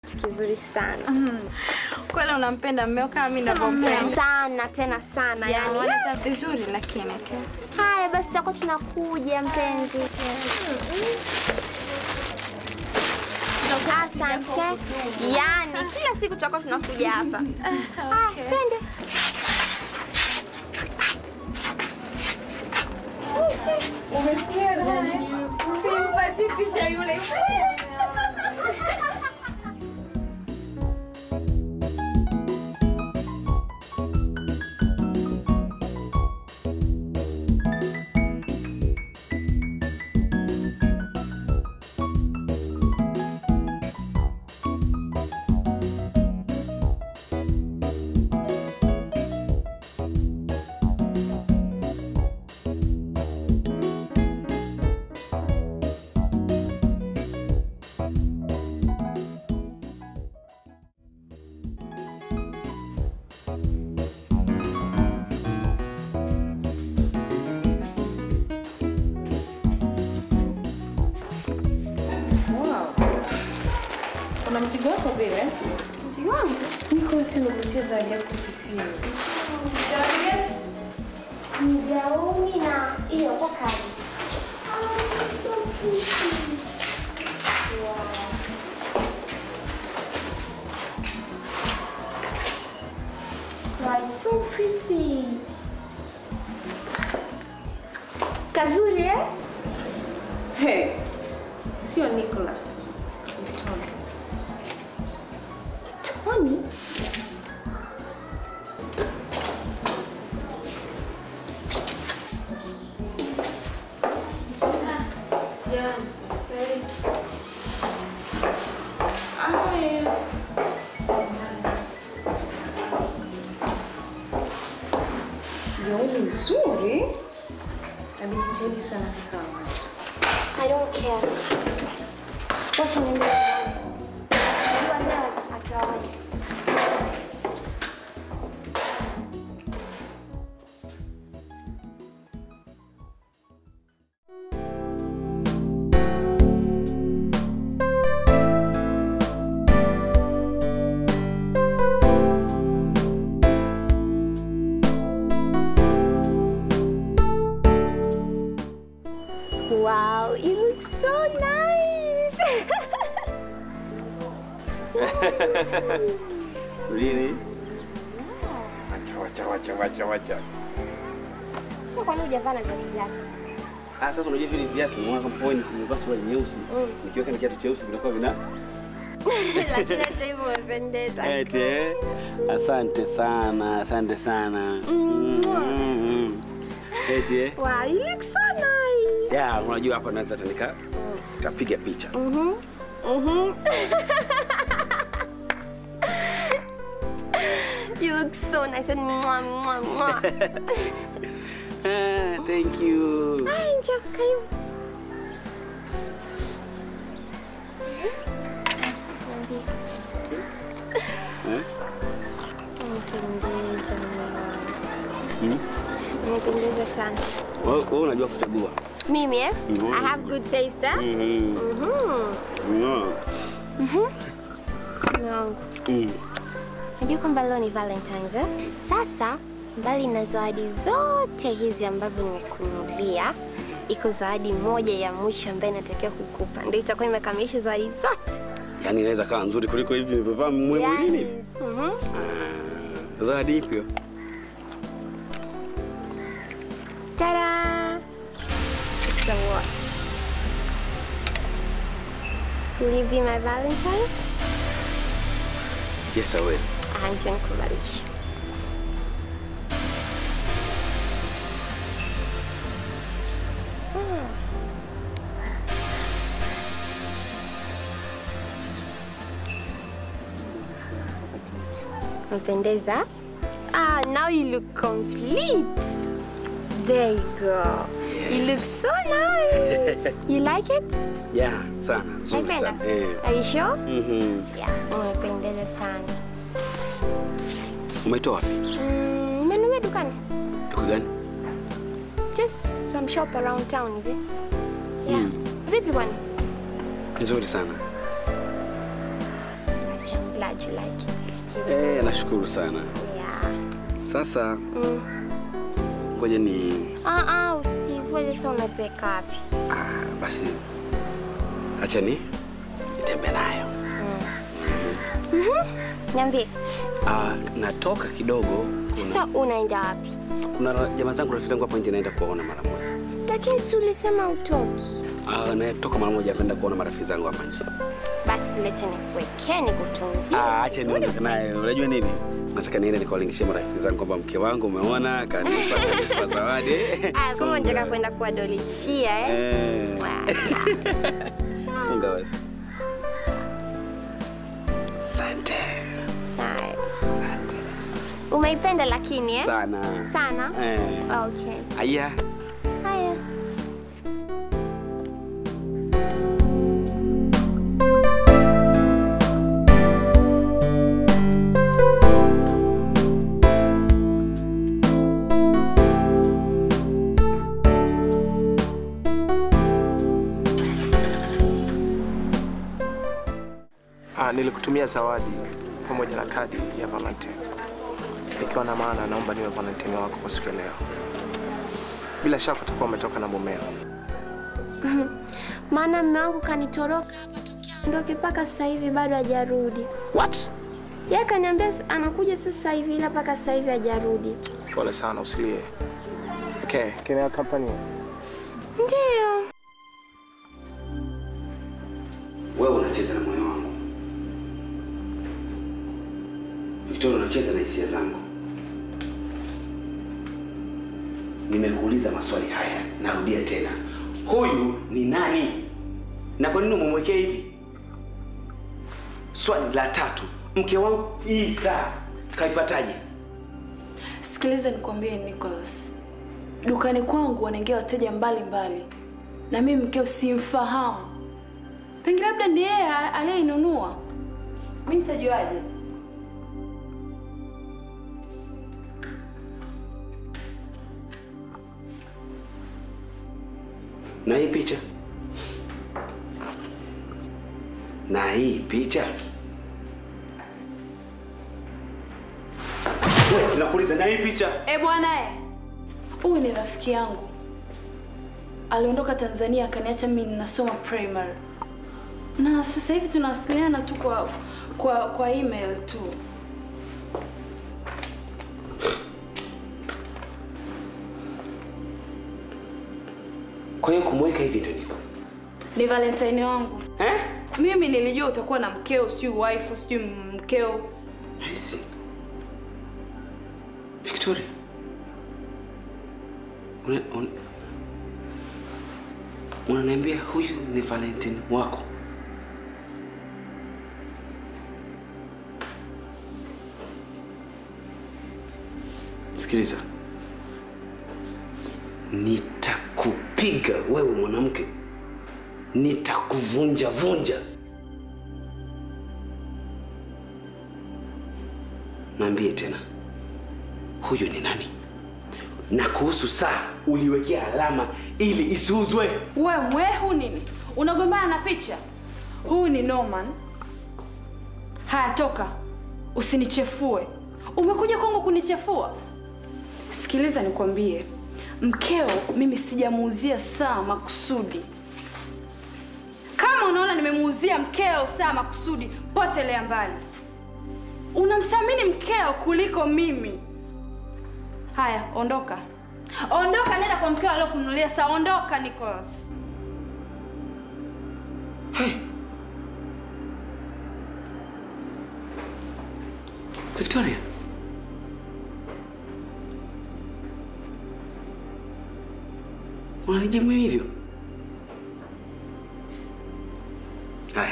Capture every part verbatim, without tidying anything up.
Kizuri sana. Mm. Kwani unampenda mmeo kama mimi ninavyompenda? Sana tena sana. Yeah, yani wanata vizuri lakini okay. Haya basi tutakuwa tunakuja mpenzi. Asante. Yani kila siku tutakuwa tunakuja hapa. Ah, twende. Umesikia nani? Simpati picha yule. Mzigo wako vile? Mzigo wangu? Niko sina kucheza ya ofisini. Mjauni na hiyo kwa kazi. Wow, it's so pretty. Kazuri eh? Hey, sio Nicholas. Tony. Tony? Yeah. Hey. Hi. You're nzuri. Amejitahidi sana kama. I don't care. What's your name? You are not at all. Wow, you look so nice. Really? Wacha wacha wacha wacha wacha. Sasa kwa nini hujavaa na viatu vyako? Ah, sasa unajua vile viatu mwaka point nimevaa suruali nyeusi. Nikiweka na kiatu cheusi vinakuwa vina. Lakini hata hivyo umependeza. Ete. Asante sana, asante sana. Mm. Ete. Wow, you look so nice. Yeah, unajua hapa naweza hata nika kapiga picha. Mhm. Mhm. You look so nice and mwah mwah mwah. Ah, thank you. Hi, njoo karibu. Eh? Umependeza mama. Hmm? Umependeza sana. Wewe unajua kuchagua. Mimi eh? Mm-hmm. I have good taste eh? Mhm. Mhm. No. Mhm. No. Mm. Unajua kwamba leo ni Valentine's eh? Sasa mbali na zawadi zote hizi ambazo nimekununulia, iko zawadi moja ya mwisho ambayo natakiwa kukupa. Ndio itakuwa imekamilisha zawadi zote. Yaani inaweza kaa nzuri kuliko hivi nilivyovaa mwilini. Yes. Mhm. Ah, zawadi ipi? Ta-da! It's a watch. Will you be my Valentine? Yes, I will. Ah, njoo nikuvalishe. Mpendeza. Ah, now you look complete. There you go. Yes. You look so nice. You like it? Yeah, sana. Nzuri sana. Eh. Are you sure? Mhm. Yeah, umependeza sana. Umetoa wapi? Mm, nimenunua dukani. Duka gani? Just some shop around town hivi. Yeah. Mm. Vipi kwani? Nzuri sana. glad you like it. Eh, nashukuru sana. Yeah. Sasa Mm. ngoja ni Ah ah, usivuje sasa unapeka wapi? Ah, basi. Acha ni nitembe nayo. Mhm. Mm Niambie. Ah, natoka kidogo. Sasa unaenda wapi? Kuna jamaa zangu rafiki zangu hapo nje naenda kuona mara moja. Lakini si ulisema utoki. Ah, natoka mara moja kwenda kuona marafiki zangu hapa nje. Basi lete nikuwekee nikutunzie. Ah, acha niondoke naye. Unajua nini? Nataka niende nikawalingishie marafiki zangu kwamba mke wangu umeona kanipa kanipa zawadi. Ah, kama unataka kwenda kuadolishia eh? Eh. Mungu basi. Asante. Hai. Umeipenda lakini eh? Sana. Sana? Eh. Okay. Aya. Haya. Ah, nilikutumia zawadi pamoja na kadi ya Valentine. Ikiwa na maana naomba niwe Valentine wako kwa siku ya leo. Bila shaka utakuwa umetoka na mumeo. Maana mume wangu kanitoroka hapa tokea ondoke mpaka sasa hivi bado hajarudi. What? Yeye kaniambia anakuja sasa hivi ila mpaka sasa hivi hajarudi. Pole sana, usilie. Okay, can I accompany you? Ndio. Wewe unacheza na moyo wangu. Victoria, unacheza na hisia zangu. Nimekuuliza maswali haya, narudia tena. Huyu ni nani? Na kwa nini umemwekea hivi? Swali la tatu. Mke wangu Isa kaipataje? Sikiliza nikwambie Nicholas. Dukani kwangu wanaingia wateja mbali mbali. Na mimi mkeo simfahamu. Pengine labda ndiye yeye aliyeinunua. Mimi nitajuaje? Na hii picha? Na hii picha? Wewe tunakuuliza na hii picha? Eh bwana eh. Huyu ni rafiki yangu. Aliondoka Tanzania akaniacha mimi ninasoma primary. Na sasa hivi tunawasiliana tu kwa kwa kwa email tu. Kwa hiyo kumweka hivi ndio nini? Ni Valentine wangu. Eh? Mimi nilijua utakuwa na mkeo, sijui wife, sijui mkeo. I see. Victoria. Una una unaniambia huyu ni Valentine wako? Sikiliza. Nitakupiga wewe mwanamke. Nitakuvunja vunja. Naambie tena. Huyu ni nani? Na kuhusu saa uliwekea alama ili isiuzwe. Wewe mwehu nini? Unagombana na picha? Huyu ni Norman. Haya toka. Usinichefue. Umekuja kwangu kunichefua? Sikiliza nikwambie. Mkeo mimi sijamuuzia saa makusudi. Kama unaona nimemuuzia mkeo saa makusudi, potelea mbali. Unamsamini mkeo kuliko mimi. Haya, ondoka. Ondoka, nenda kwa mkeo aliyokununulia saa. Ondoka Nicholas. Hey. Victoria. Unanijibu hivyo? Haya.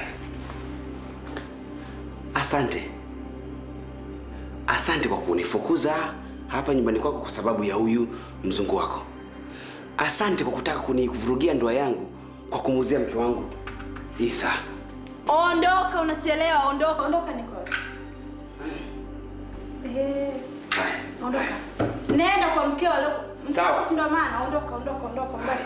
Asante. Asante kwa kunifukuza hapa nyumbani kwako kwa sababu ya huyu mzungu wako. Asante kwa kutaka kunivurugia ndoa yangu kwa kumuuzia mke wangu Isa. Ondoka, unachelewa. Ondoka, ondoka Nicholas. Eh. Haya. Ondoka. Nenda kwa mkeo leo. Sawa. Ndio maana ondoka, ondoka, ondoka, ondoka.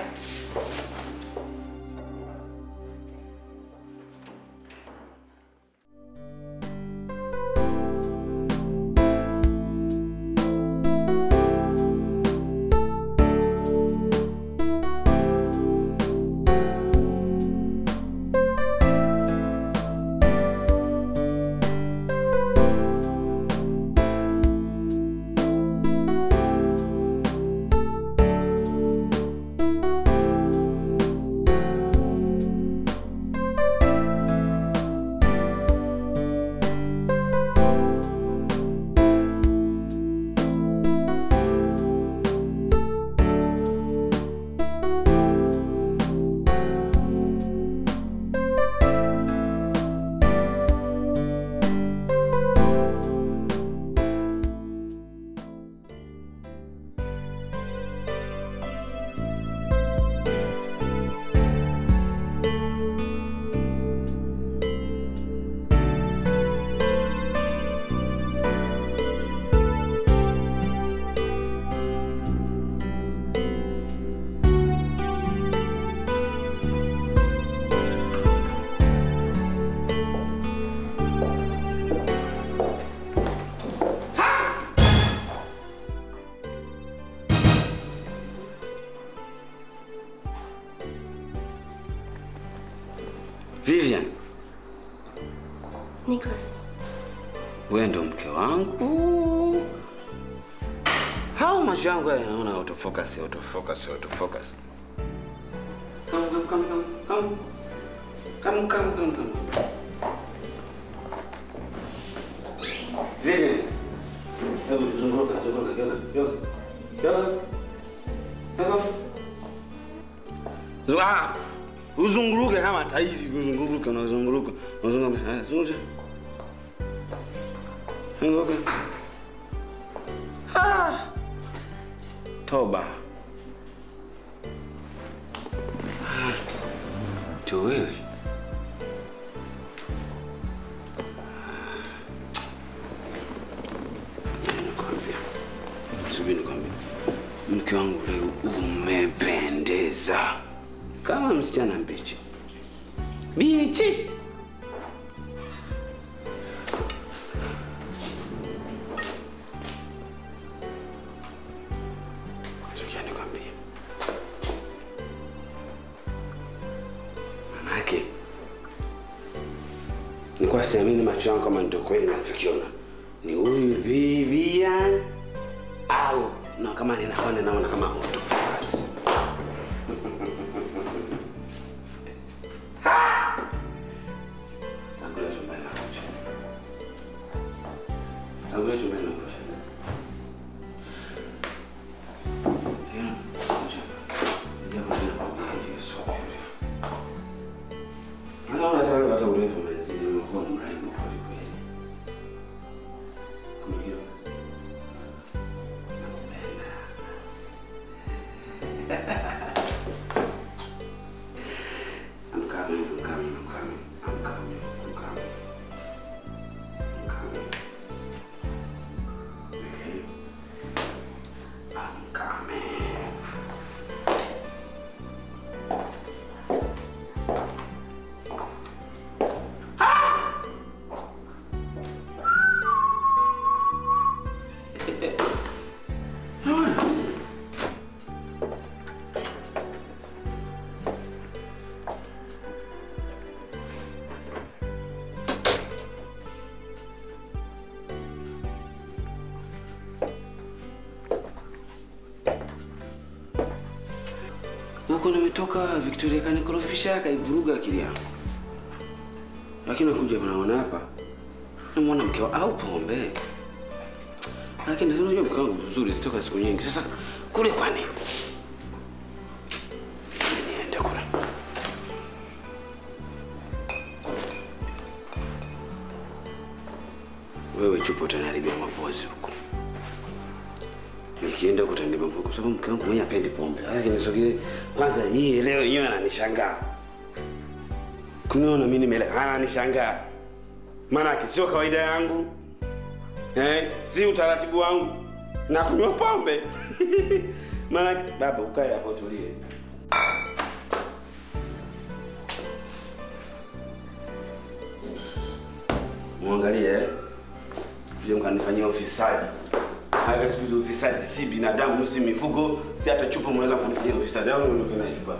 Vivian. Nicholas. Wewe ndo mke wangu. How much yangu yanaona autofocus, autofocus, autofocus. Come, come, come, come, come. Come, come, come, come. Vivian. Hebu zunguka, zunguka, yoga, yoga. Yoga. Yoga. Zua. Uzunguruke kama tairi, uzunguruke, unazunguruka. Unazunguka. Haya, zunguka. Zunguka. Ah. Toba. Ah. Tu wewe. Subiri nikwambie. Mke wangu leo umependeza. Kama msichana mbichi. Bichi. Tukia nikwambie. Mamake. Nilikuwa siamini macho yangu kama ndio kweli ninachokiona. Ni huyu Vivian au na kama ninaona naona kama autofocus. Tangulia chumbani na kucha. Tangulia chumbani na kucha. Yeah, kucha. Ndio kwa nini kwa so beautiful. Anaona hata hata urefu mzidi mkono mrembo kwa kweli. Kumbuka. I'm coming, I'm coming, I'm coming, I'm coming, I'm coming. I'm coming. Okay? I'm coming. Ah! Huko nimetoka Victoria kanikorofisha kaivuruga akili yangu. Lakini kuja unaona hapa. Nimeona mke au pombe. Lakini unajua mke wangu mzuri zitoka siku nyingi. Sasa kule kwa nini? Niende kule. Wewe chupo utaniharibia mapozi huko. Nikienda kutandiba mpoko kwa sababu mke wangu mwenye hapendi pombe. Lakini nisogee kwanza hii leo yeye ananishangaa. Kuniona mimi nimelewa ananishangaa. Maana yake sio kawaida yangu. Eh, si utaratibu wangu na kunywa pombe. Maana baba ukae hapo tulie. Muangalie eh. Pia mkanifanyia ufisadi. Haya siku hizo ufisadi si binadamu, si mifugo, si hata chupa mnaweza kunifanyia ufisadi. Au unapenda chupa?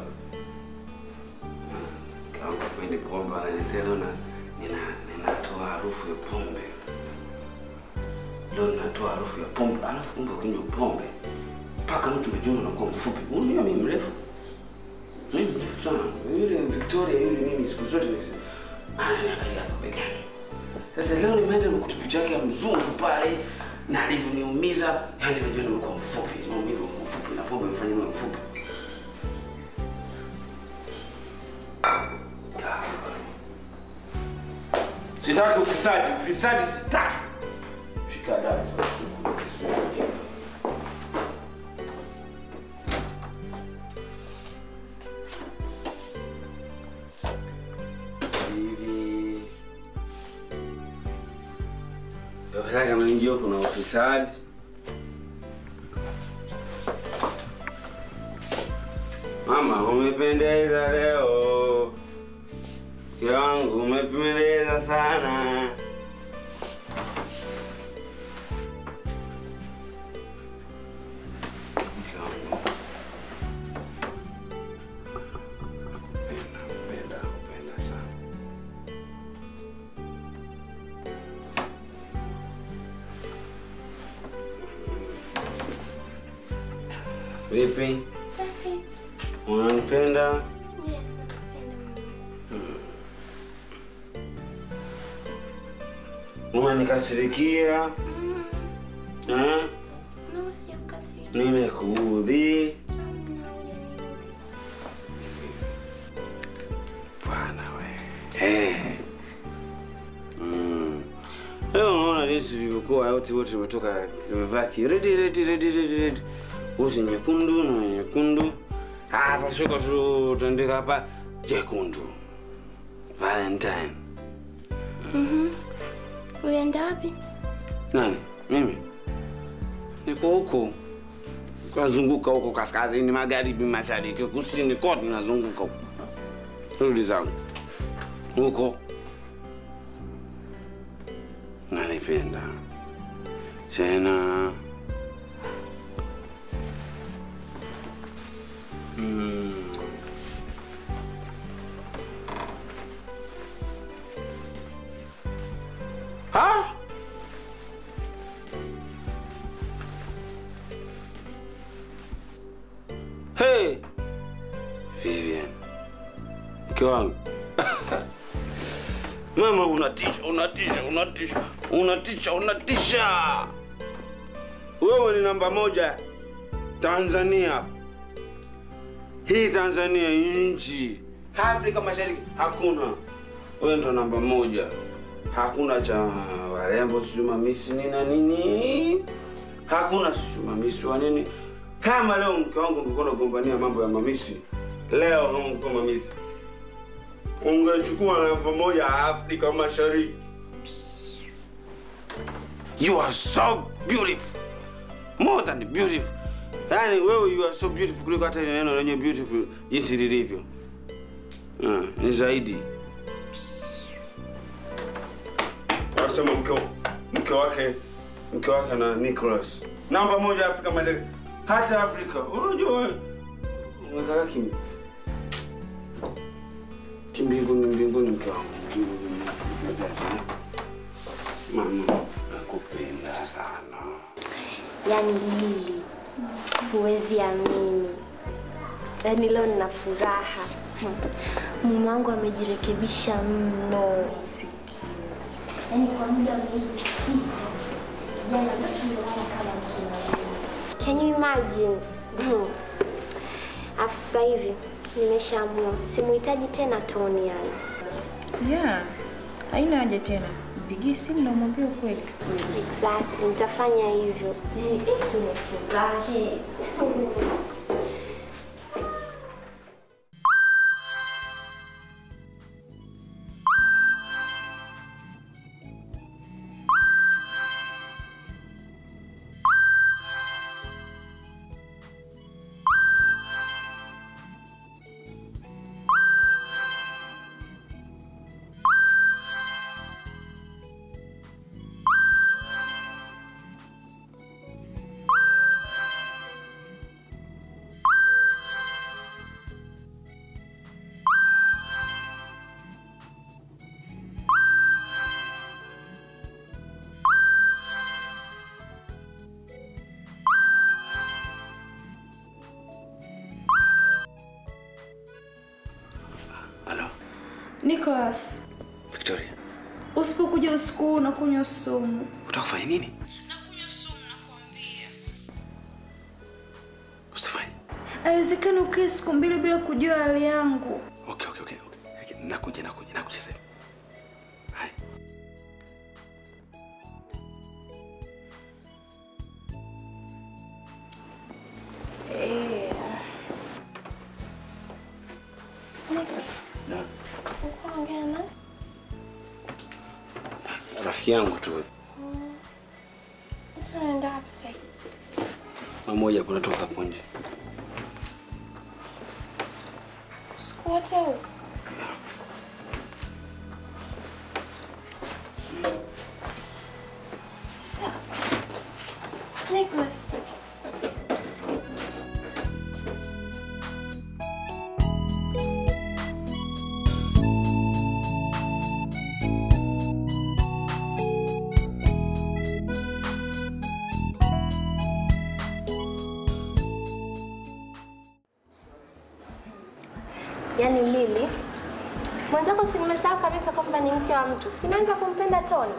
Kama kwende pombe anasema na nina ninatoa harufu ya pombe. Leo natoa harufu ya pombe, alafu kumbe ukinywa pombe mpaka mtu umejiona unakuwa mfupi. Unajua mimi mrefu. Mimi mrefu sana. Yule Victoria yule mimi siku zote ananiangalia hapa begani. Sasa leo nimeenda nikuta picha yake ya mzungu pale na alivyoniumiza, yani nimejiona nimekuwa mfupi, maumivu mfupi na pombe imefanya niwe mfupi. Sitaki ufisadi, ufisadi sitaki. Shika adabu. Hivi. Ndio kama ndio kuna ufisadi. Mama, umependeza leo. Yangu umependeza sana. Penda, penda, penda sana. Vipi? Safi. Unanipenda? Yes, nakupenda. Unanikasirikia? Mm. Eh? No, sijakasirika. Nimekuudhi? Hamna, hujaniudhi. Bwana we. Eh. Mm. Leo unaona jinsi vilivyokuwa yote wote tumetoka tumevaa kiredi redi redi redi redi. Uzi nyekundu na nyekundu. Hapa shuka tu tuandika hapa jekundu. Valentine. Mhm. Ulienda wapi? Nani? Mimi? Niko huko. Kuzunguka huko kaskazini, magharibi, mashariki, kusini, kote nazunguka huko. Rudi zangu. Huko. Nanipenda. Tena. Mm. Ha? Hey! Vivian. Mke wangu. Mama unatisha, unatisha, unatisha, unatisha, unatisha. Wewe ni namba moja Tanzania. Hii Tanzania nchi. Afrika Mashariki hakuna. Wewe ndo namba moja. Hakuna cha warembo sijui mamisi nini na nini. Hakuna sijui mamisi wa nini. Kama leo mke wangu ungekuwa unagombania mambo ya mamisi, leo ungekuwa mamisi, ungechukua namba moja Afrika Mashariki. You are so beautiful. More than beautiful. Yaani wewe you are so beautiful kuliko hata ile neno lenye beautiful jinsi lilivyo. Ah, ni zaidi. Anasema mke mke wake mke wake na Nicholas. Namba moja Afrika Mashariki. Hata Afrika. Unajua umekaa kimi. Kimbinguni mbinguni mke wangu. Mama nakupenda sana. Yaani Lili, huwezi amini. Yaani leo nina furaha. Mume wangu amejirekebisha mno. Yaani kwa muda wa miezi sita, jana ndo tulilala kama mkina. Can you imagine? Afu sasa hivi nimeshaamua simuhitaji tena Tony yani. Yeah. Haina haja tena. Mpigie simu na umwambie ukweli. Exactly, nitafanya hivyo. Eh, nimefurahi. Nicholas. Victoria. Usipokuja usiku unakunywa sumu. Utakufanya nini? Nakunywa sumu nakwambia. Usifanye. Haiwezekani ukae siku mbili bila kujua hali yangu. Okay, okay, okay, okay. Nakuja, nakuja, nakuja sasa. Hai. Eh. Nicholas, Na uko ongea na? rafiki yangu tu. Sasa unaenda wapi sasa? Mmoja kunatoka hapo nje. Usiku wote huu? Sasa Nicholas, Yaani Lili, mwenzako si nimesahau kabisa kwamba ni mke wa mtu. Simeanza kumpenda Tony.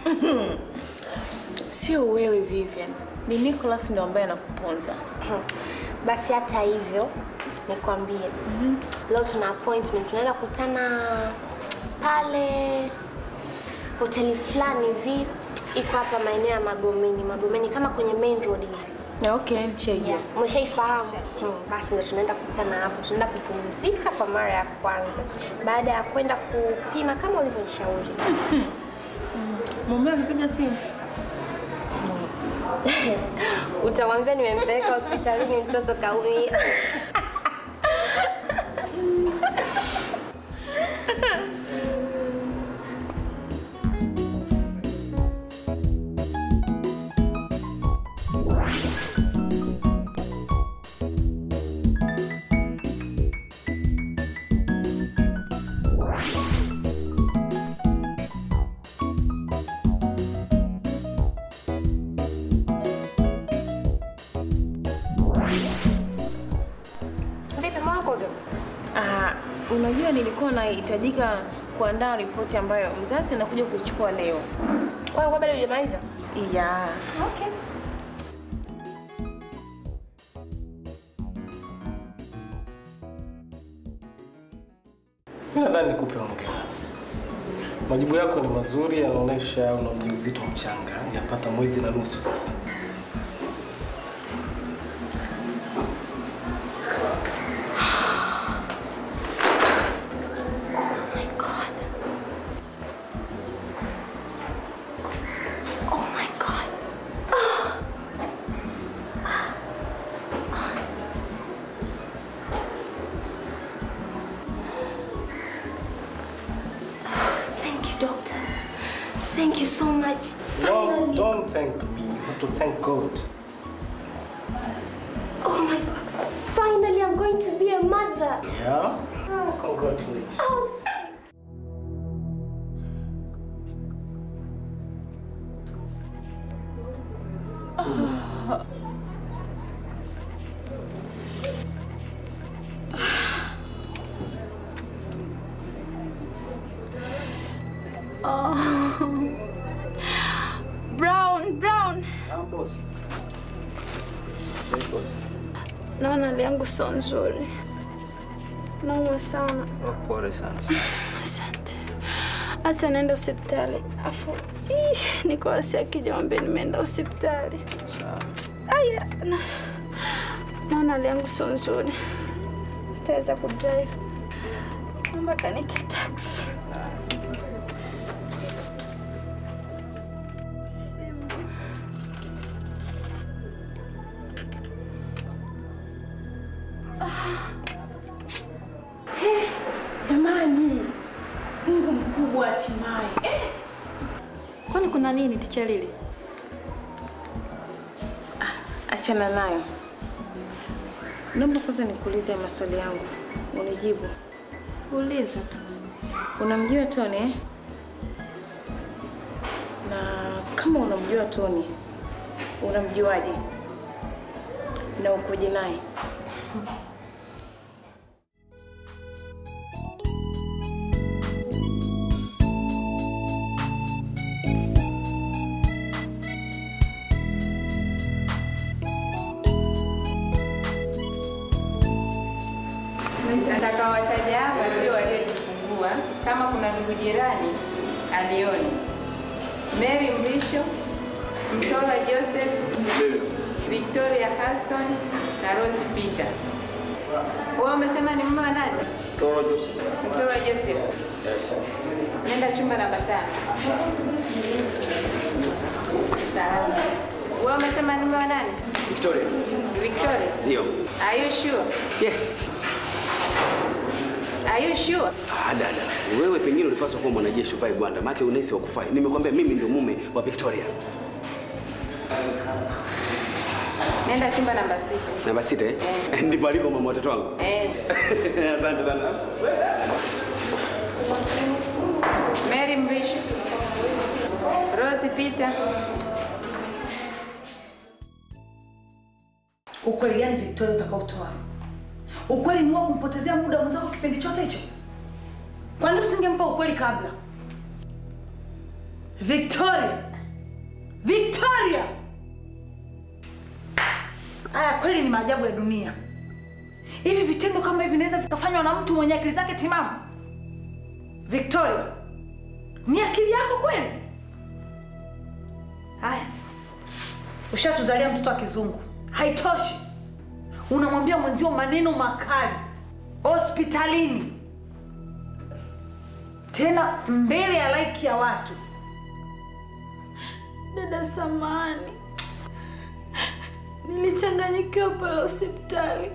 Sio wewe Vivian. Ni Nicholas ndio ambaye anakuponza. Basi hata hivyo nikwambie. Mm -hmm. Leo tuna appointment, tunaenda kukutana pale hoteli fulani hivi iko hapa maeneo ya Magomeni, Magomeni kama kwenye main road hivi. Okay, ncheye. Yeah. Umeshaifahamu? Hmm, basi ndio tunaenda kukutana hapo. Tunaenda kupumzika kwa mara ya kwanza baada ya kwenda kupima kama ulivyonishauri. Mume amepiga simu. Utamwambia nimempeleka hospitalini mtoto kaumia. Unajua nilikuwa nahitajika kuandaa ripoti ambayo mzazi anakuja kuichukua leo. Kwa hiyo bado hujamaliza? Yeah. Okay. Mimi nadhani nikupe hongera. Majibu yako ni mazuri, yanaonyesha una mjamzito mchanga, yapata mwezi na nusu sasa. Doctor, thank you so much. No, don't thank me. You have to thank God. Oh my God! Finally, I'm going to be a mother. Yeah? Oh, congratulations. Oh. Brown, Brown. Naona hali yangu sio nzuri. Naumwa sana. Pole sana. Asante. Acha naenda hospitali. Afu niko asi akijambe nimeenda hospitali. Sawa. Aya. Naona hali yangu sio nzuri. Sitaweza kudrive. Naomba kanite taxi. Jamani, Mungu mkubwa hatimaye. Eh. Kwani kuna nini ticha Lili? Ah, achana nayo. Naomba kwanza nikuulize maswali yangu. Unijibu. Uliza tu. Unamjua Tony eh? Na kama unamjua Tony, unamjuaje? Na ukoje naye? Nataka wataja hapa ndio waliojifungua, kama kuna ndugu jirani alioni. Mary Mrisho, Mtola Joseph, Victoria Haston na Rose Peter. Wewe umesema ni mama nani? Mtola Joseph. Mtola Joseph. Nenda chumba namba tano. Sawa. Wewe umesema ni mama nani? Victoria. Victoria? Ndio. Are you sure? Yes. Are you sure? Ah, dada. Wewe pengine ulipaswa kuwa mwanajeshi uvae gwanda. Maana unahisi wa kufai. Nimekwambia mimi ndio mume wa Victoria. Nenda chumba namba sita. Namba sita eh? Eh. Ndipo alipo mama watoto wangu. Eh. Asante sana. Mary Mrisho. Rose Peter. Ukweli gani Victoria utakaotoa? Ukweli ni wao kumpotezea muda mwenzako kipindi chote hicho? Kwani usingempa ukweli kabla? Victoria! Victoria! Aya, kweli ni maajabu ya dunia. Hivi vitendo kama hivi vinaweza vikafanywa na mtu mwenye akili zake timamu? Victoria, ni akili yako kweli? Haya, ushatuzalia mtoto wa kizungu. Haitoshi, unamwambia mwenzio maneno makali hospitalini, tena mbele ya laiki ya watu. Dada samani, nilichanganyikiwa pale hospitali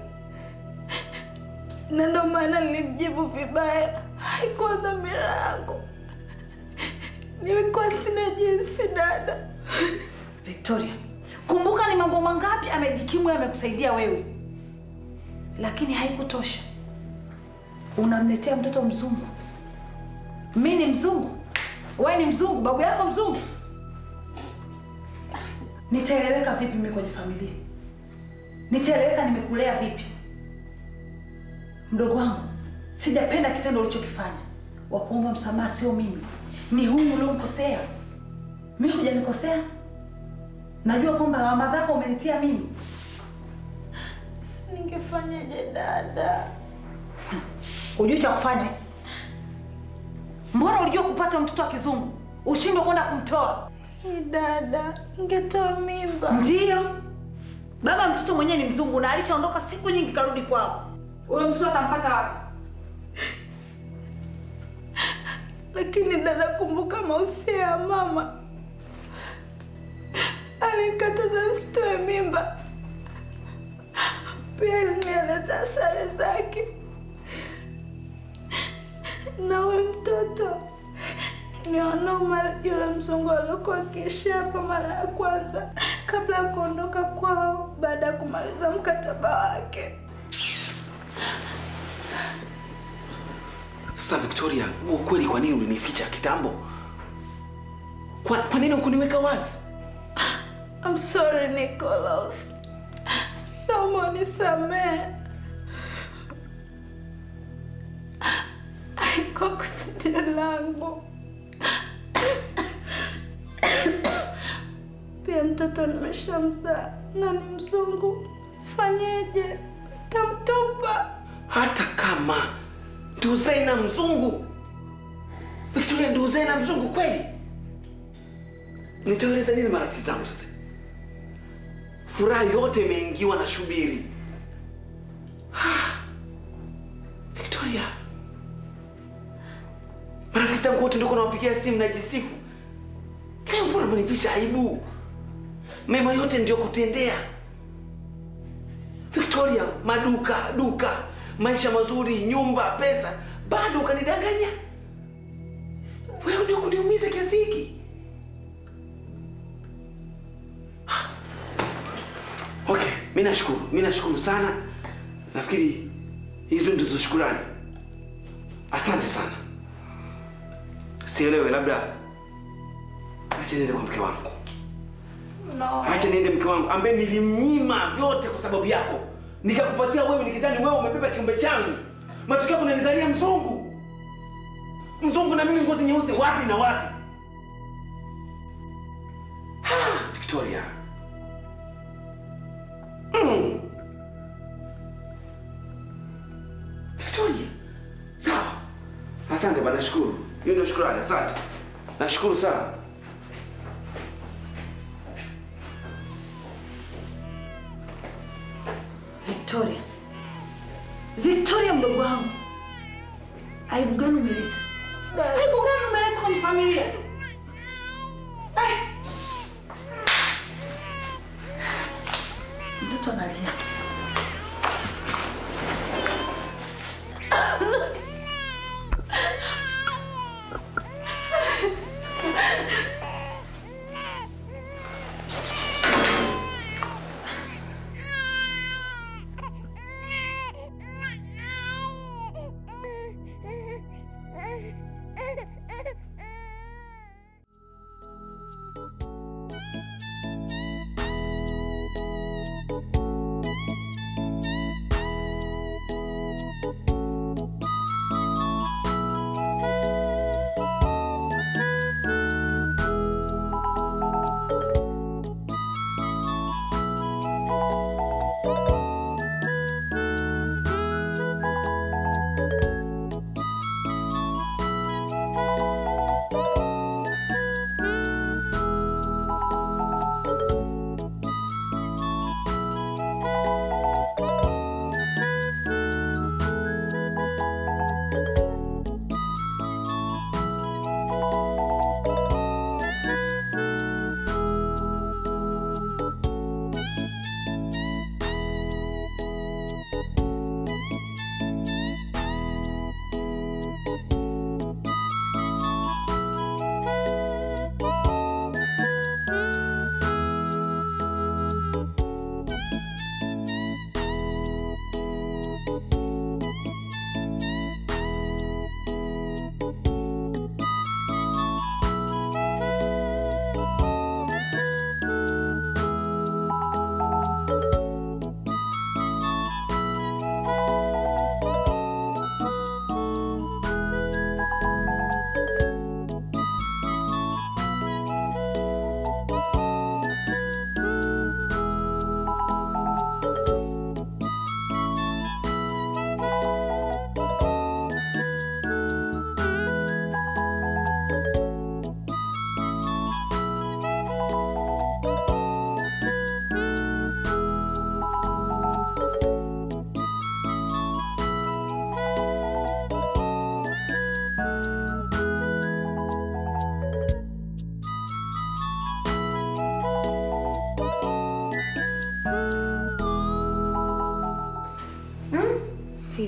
na ndo maana nilimjibu vibaya. Haikuwa dhamira yangu, nilikuwa sina jinsi dada. Victoria, kumbuka ni mambo mangapi amejikimu amekusaidia wewe, lakini haikutosha. Unamletea mtoto mzungu. Mimi ni mzungu, wewe ni mzungu, babu yako mzungu. Nitaeleweka vipi mimi kwenye familia? Nitaeleweka nimekulea vipi? Mdogo wangu, sijapenda kitendo ulichokifanya. Wa kuomba msamaha sio mimi, ni huyu uliomkosea. Mimi hujanikosea. Najua kwamba lawama zako umenitia mimi. Ningefanyaje dada? Unajua cha kufanya? Mbona ulijua kupata mtoto wa kizungu ushindwe kwenda kumtoa? Hii dada, ngetoa mimba. Ndio. Baba mtoto mwenyewe ni mzungu na alishaondoka siku nyingi karudi kwao. Wewe mtoto atampata wapi? Lakini dada, kumbuka mausia ya mama. Alikataza nisitoe mimba. Pia alinieleza sare zake. Na wewe mtoto ni wanoma yule mzungu alikuwa akiishi hapa mara ya kwanza kabla ya kuondoka kwao baada ya kumaliza mkataba wake. Sasa Victoria, huo kweli kwa nini ulinificha kitambo? Kwa, kwa nini ukuniweka wazi? I'm sorry Nicholas. Naomba unisamehe. Haikuwa kusudi langu. Pia mtoto nimeshamzaa na ni mzungu. Fanyeje? Tamtupa. Hata kama ndio uzae na mzungu. Victoria, ndio uzae na mzungu kweli? Nitaeleza nini marafiki zangu sasa? Furaha yote imeingiwa na shubiri. Victoria, marafiki zangu wote ndio nawapigia simu na jisifu. Leo mbona mnivisha aibu? Mema yote ndio kutendea. Victoria, maduka, duka, maisha mazuri, nyumba, pesa, bado ukanidanganya? Wewe ndio kuniumiza kiasi hiki? Okay, mimi nashukuru. Mimi nashukuru sana. Nafikiri hizo ndizo shukrani. Asante sana. Sielewe, labda acha niende kwa mke wangu. No. Acha niende mke wangu ambaye nilimnyima vyote kwa sababu yako. Nikakupatia wewe nikidhani wewe umebeba kiumbe changu. Matokeo yako unanizalia mzungu. Mzungu na mimi ngozi nyeusi wapi na wapi? Ha, Victoria. Mm. Victoria. Sawa. Asante bana, nashukuru. Hiyo ndio shukrani, asante. Nashukuru sana. Victoria. Victoria mdogo wangu. Aibu gani umeleta? Aibu gani umeleta kwenye familia? Ai. Mtoto analia.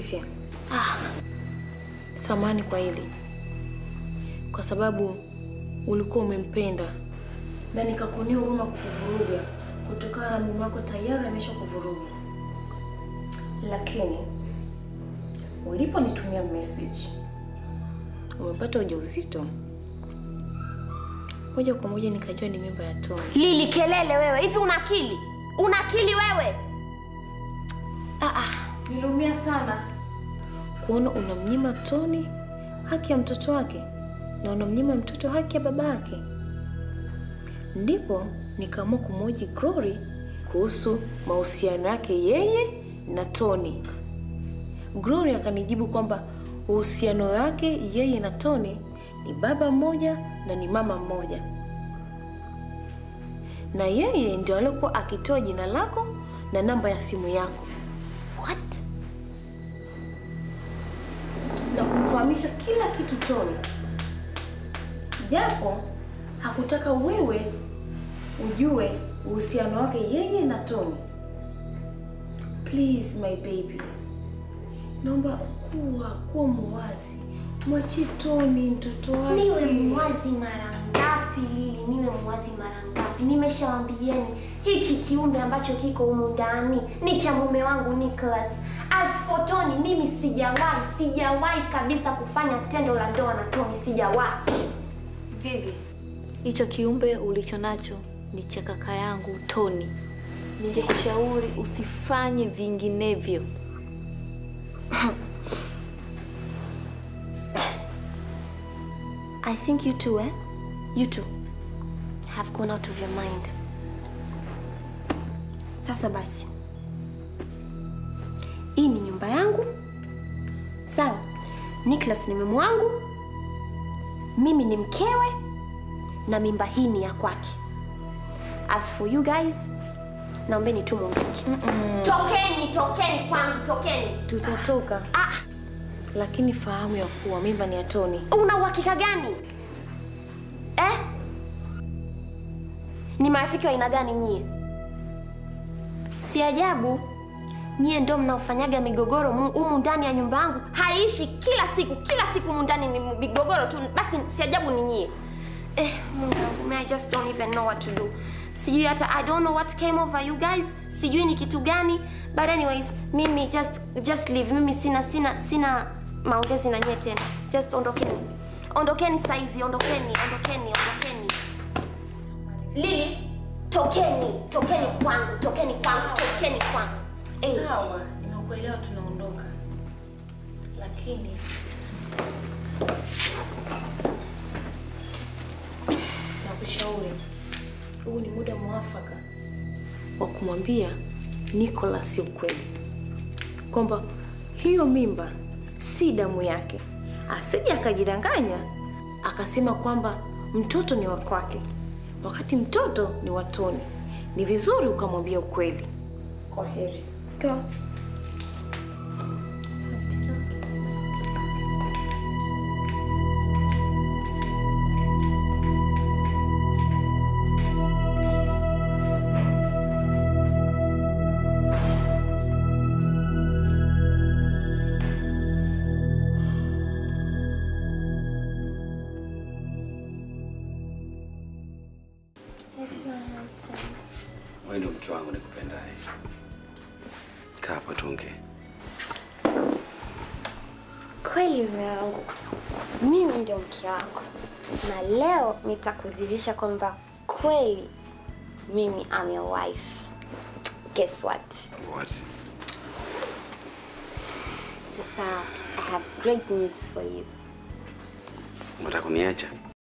Olivia. Ah. Samahani kwa hili. Kwa sababu ulikuwa umempenda na nikakuonea huruma kukuvuruga kutokana na mume wako tayari ameshakuvuruga. Lakini uliponitumia message umepata ujauzito, moja kwa moja nikajua ni mimba ya Tony. Lili, kelele wewe. Hivi una akili? Una akili wewe? Ah ah, niliumia sana kuona unamnyima Tony haki ya mtoto wake na unamnyima mtoto haki ya baba yake. Ndipo nikaamua kumhoji Glory kuhusu mahusiano yake yeye na Tony. Glory akanijibu kwamba uhusiano wake yeye na Tony ni baba mmoja na ni mama mmoja, na yeye ndio alikuwa akitoa jina lako na namba ya simu yako. What? Na kumfahamisha kila kitu Tony, japo hakutaka wewe ujue uhusiano wake yeye na Tony. Please my baby, naomba kuwa kuwa muwazi, mwachi Tony mtoto wake. Niwe muwazi mara ngapi Lili? Niwe muwazi mara ngapi? Nimeshawaambieni hichi kiumbe ambacho kiko humu ndani ni cha mume wangu Nicholas. As for Tony, mimi sijawahi, sijawahi kabisa kufanya tendo la ndoa na Tony, sijawahi. Vivi, hicho kiumbe ulicho nacho ni cha kaka yangu Tony. Ningekushauri usifanye vinginevyo. I think you two, eh? You two have gone out of your mind. Sasa basi, hii ni nyumba yangu, sawa? Nicholas ni mume wangu, mimi ni mkewe, na mimba hii ni ya kwake. As for you guys, naombeni tu mwondoke. Mm -mm. Tokeni, tokeni kwangu, tokeni. Tutatoka. Ah. Lakini fahamu ya kuwa mimba ni ya Tony. Una uhakika gani? Eh? Ni marafiki wa aina gani nyie? Si ajabu nyie ndio mnaofanyaga migogoro humu ndani ya nyumba yangu. Haiishi kila siku, kila siku humu ndani ni migogoro tu. Basi si ajabu ni nyie. Eh, Mungu, I just don't even know what to do. Sijui hata, I don't know what came over you guys. Sijui ni kitu gani. But anyways, mimi just just leave. Mimi sina sina sina maongezi na nyie tena. Just ondokeni. Ondokeni sasa hivi, ondokeni, ondokeni, ondokeni. Lili, tokeni, tokeni kwangu, tokeni kwangu, tokeni kwangu. Eh, sawa, nimekuelewa, tunaondoka. Lakini nakushauri huu ni muda mwafaka wa kumwambia Nicholas ukweli kwamba hiyo mimba si damu yake, asije akajidanganya akasema kwamba mtoto ni wa kwake wakati mtoto ni wa Tony. Ni vizuri ukamwambia ukweli. Kwa heri. Go. Wewe ndio mke wangu nikupendaye. Kaa hapa tuongee. Kweli mume wangu, mimi ndio mke wako, na leo nitakudhihirisha kwamba kweli mimi am your wife. Guess what? What? Sasa, I have great news for you. Unataka kuniacha?